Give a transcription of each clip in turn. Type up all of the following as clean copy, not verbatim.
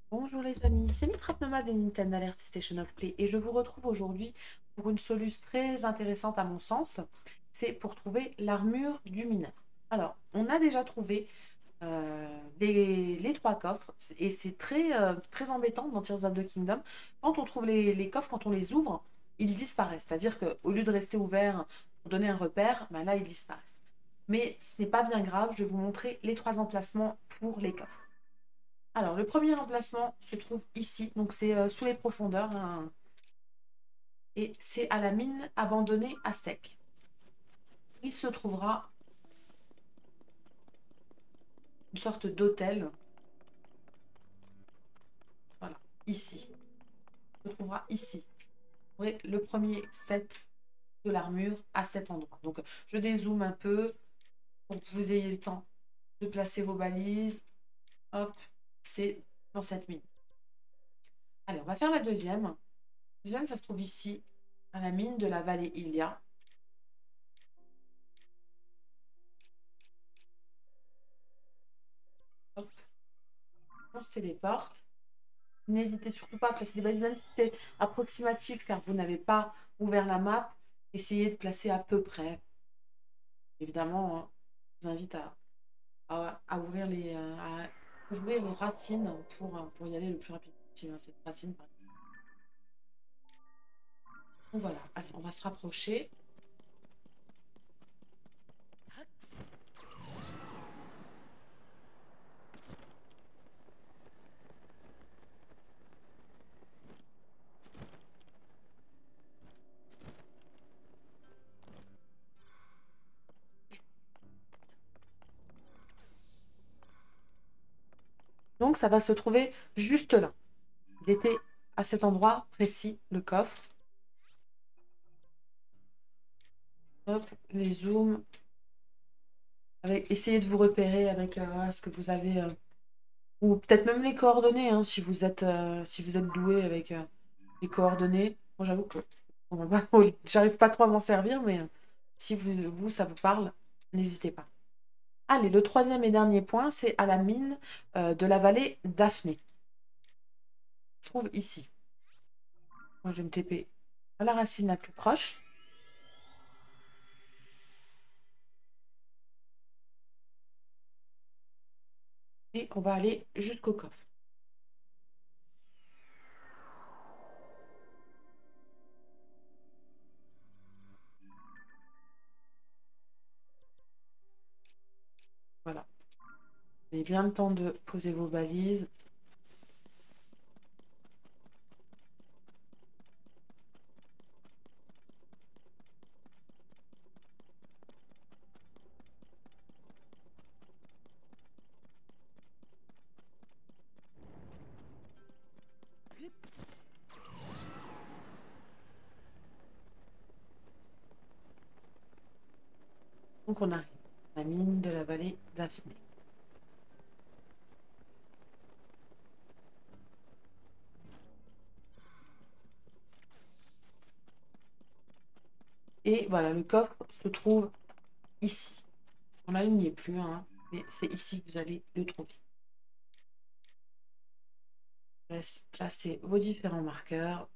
Bonjour les amis, c'est Mitrap Nomade de Nintendo Alert Station of Play et je vous retrouve aujourd'hui pour une solution très intéressante à mon sens. C'est pour trouver l'armure du mineur. Alors, on a déjà trouvé les trois coffres et c'est très embêtant dans Tears of the Kingdom. Quand on trouve les coffres, quand on les ouvre, ils disparaissent. C'est-à-dire qu'au lieu de rester ouverts pour donner un repère, ben là, ils disparaissent. Mais ce n'est pas bien grave, je vais vous montrer les trois emplacements pour les coffres. Alors, le premier emplacement se trouve ici, donc c'est sous les profondeurs, hein, et c'est à la mine abandonnée à sec. Il se trouvera une sorte d'hôtel, voilà, ici. Il se trouvera ici. Vous voyez, le premier set de l'armure à cet endroit. Donc, je dézoome un peu pour que vous ayez le temps de placer vos balises. Hop, c'est dans cette mine. Allez, on va faire la deuxième. La deuxième, ça se trouve ici, à la mine de la vallée Ilia. Hop, on se téléporte. N'hésitez surtout pas à placer les balises, même si c'est approximatif, car vous n'avez pas ouvert la map. Essayez de placer à peu près. Évidemment, hein, je vous invite à ouvrir les racines pour y aller le plus rapidement possible, hein, cette racine, par exemple. Donc voilà, allez, on va se rapprocher. Donc ça va se trouver juste là. Il était à cet endroit précis, le coffre. Hop, les zooms. Essayez de vous repérer avec ce que vous avez. Ou peut-être même les coordonnées, hein, si vous êtes doué avec les coordonnées. Moi, j'avoue que j'arrive pas trop à m'en servir, mais si ça vous parle, n'hésitez pas. Allez, le troisième et dernier point, c'est à la mine de la vallée Daphné. Se trouve ici. Moi, je vais me TP à la racine la plus proche. Et on va aller jusqu'au coffre. Voilà. Vous avez bien le temps de poser vos balises. Donc, on arrive à la mine de la vallée Daphné. Et voilà, le coffre se trouve ici. On la ligne n'y est plus, hein, mais c'est ici que vous allez le trouver. Placez vos différents marqueurs.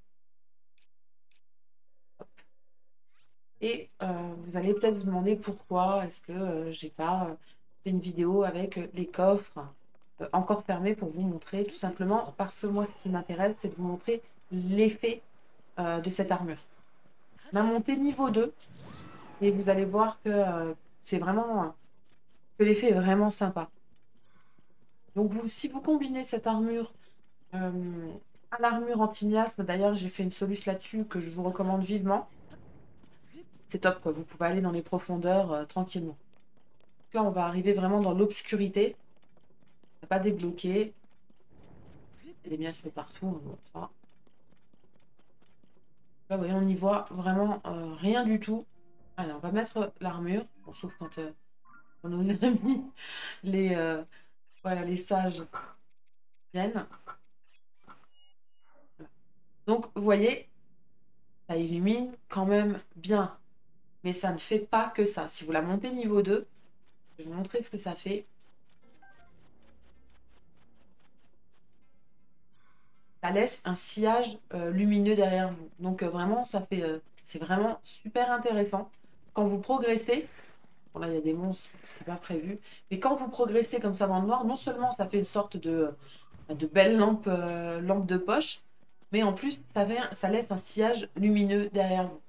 Et vous allez peut-être vous demander pourquoi est-ce que j'ai pas fait une vidéo avec les coffres encore fermés pour vous montrer, tout simplement parce que moi, ce qui m'intéresse, c'est de vous montrer l'effet de cette armure. On a monté niveau 2 et vous allez voir que c'est vraiment que l'effet est vraiment sympa. Donc si vous combinez cette armure à l'armure anti-miasme, d'ailleurs j'ai fait une solution là-dessus que je vous recommande vivement. C'est top, quoi. Vous pouvez aller dans les profondeurs tranquillement. Là, on va arriver vraiment dans l'obscurité. On va pas débloquer. Il y a des miasmes partout, hein, bon, ça. Là, vous voyez, on n'y voit vraiment rien du tout. Allez, on va mettre l'armure. Bon, sauf quand nos amis, voilà, les sages viennent. Voilà. Donc, vous voyez, ça illumine quand même bien. Mais ça ne fait pas que ça. Si vous la montez niveau 2, je vais vous montrer ce que ça fait. ça laisse un sillage lumineux derrière vous. Donc vraiment, c'est vraiment super intéressant. Quand vous progressez, bon là il y a des monstres, ce qui n'est pas prévu, mais quand vous progressez comme ça dans le noir, non seulement ça fait une sorte de belle lampe de poche, mais en plus ça laisse un sillage lumineux derrière vous.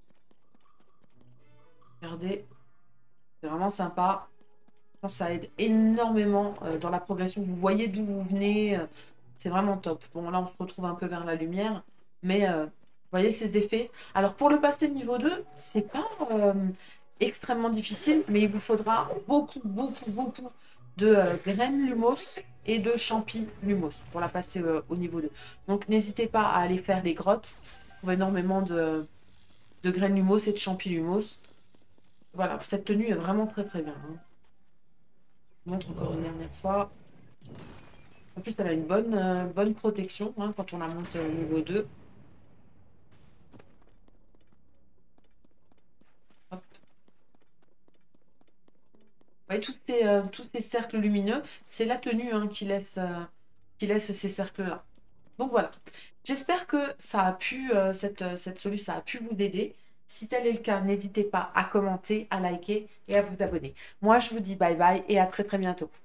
Regardez, c'est vraiment sympa. Je pense que ça aide énormément dans la progression. Vous voyez d'où vous venez. C'est vraiment top. Bon, là, on se retrouve un peu vers la lumière. Mais vous voyez ces effets. Alors, pour le passer de niveau 2, c'est pas extrêmement difficile, mais il vous faudra beaucoup de graines lumos et de champis lumos pour la passer au niveau 2. Donc, n'hésitez pas à aller faire les grottes. Vous trouvez énormément de graines lumos et de champis lumos. Voilà, cette tenue est vraiment très bien, hein. Je vous montre encore une dernière fois. En plus, elle a une bonne protection hein, quand on la monte au niveau 2. Hop. Vous voyez, tous ces cercles lumineux, c'est la tenue hein, qui laisse ces cercles-là. Donc voilà. J'espère que ça a pu, cette solution, ça a pu vous aider. Si tel est le cas, n'hésitez pas à commenter, à liker et à vous abonner. Moi, je vous dis bye bye et à très bientôt.